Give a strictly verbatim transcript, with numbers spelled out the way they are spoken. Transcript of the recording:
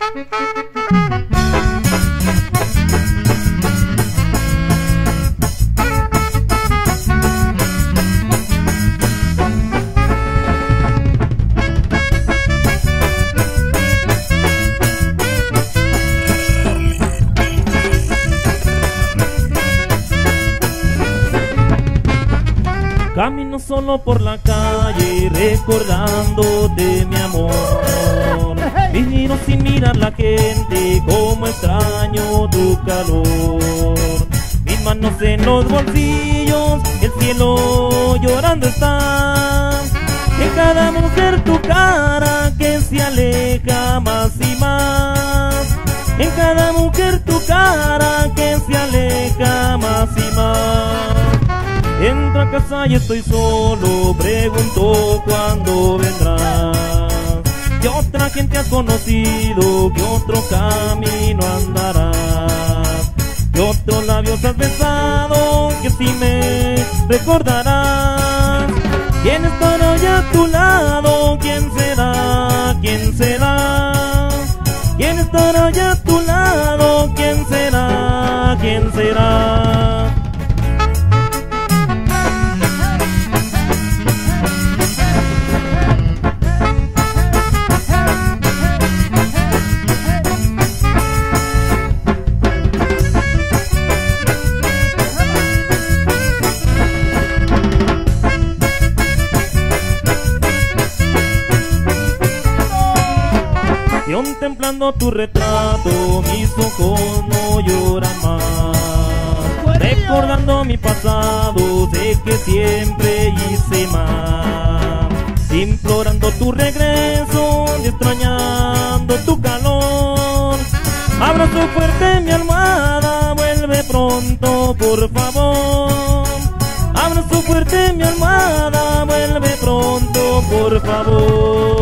Camino solo por la calle recordándote mi amor. Y miro sin mirar la gente como extraño tu calor. Mis manos en los bolsillos, el cielo llorando está. En cada mujer tu cara que se aleja más y más. En cada mujer tu cara que se aleja más y más. Entro a casa y estoy solo, pregunto cuándo vendrás. ¿Qué otra gente has conocido? ¿Qué otro camino andarás? ¿Qué otros labios has besado? Que si me recordarás. ¿Quién estará hoy a tu lado? ¿Quién será? ¿Quién será? ¿Quién estará hoy a tu lado? ¿Quién será? ¿Quién será? Contemplando tu retrato, mis ojos no lloran más. Recordando mi pasado, sé que siempre hice mal. Implorando tu regreso, extrañando tu calor. Abrazo fuerte mi almohada, vuelve pronto por favor. Abrazo fuerte mi almohada, vuelve pronto por favor.